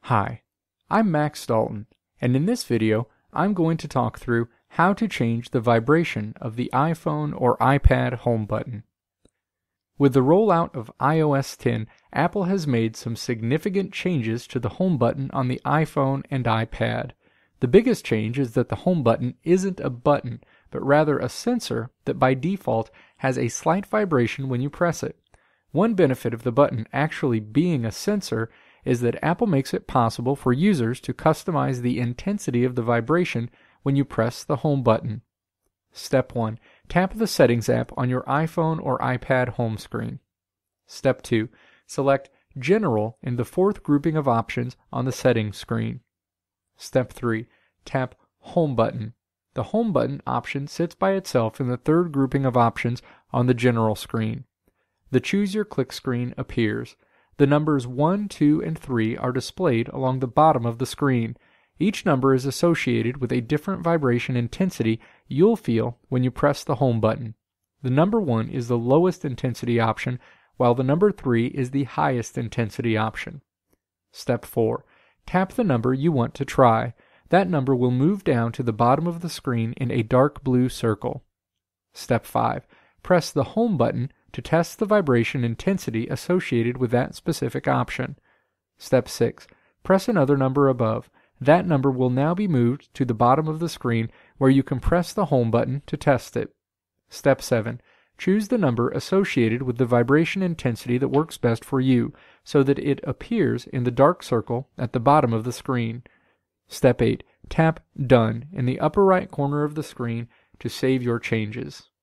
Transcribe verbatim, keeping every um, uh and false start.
Hi, I'm Max Dalton, and in this video, I'm going to talk through how to change the vibration of the iPhone or iPad home button. With the rollout of i O S ten, Apple has made some significant changes to the home button on the iPhone and iPad. The biggest change is that the home button isn't a button, but rather a sensor that by default has a slight vibration when you press it. One benefit of the button actually being a sensor is that Apple makes it possible for users to customize the intensity of the vibration when you press the home button. Step one. Tap the Settings app on your iPhone or iPad home screen. Step two. Select General in the fourth grouping of options on the Settings screen. Step three. Tap Home button. The Home button option sits by itself in the third grouping of options on the General screen. The Choose Your Click screen appears. The numbers one, two, and three are displayed along the bottom of the screen. Each number is associated with a different vibration intensity you'll feel when you press the home button. The number one is the lowest intensity option, while the number three is the highest intensity option. Step four. Tap the number you want to try. That number will move down to the bottom of the screen in a dark blue circle. Step five. Press the home button to test the vibration intensity associated with that specific option. Step six. Press another number above. That number will now be moved to the bottom of the screen where you can press the home button to test it. Step seven. Choose the number associated with the vibration intensity that works best for you so that it appears in the dark circle at the bottom of the screen. Step eight. Tap Done in the upper right corner of the screen to save your changes.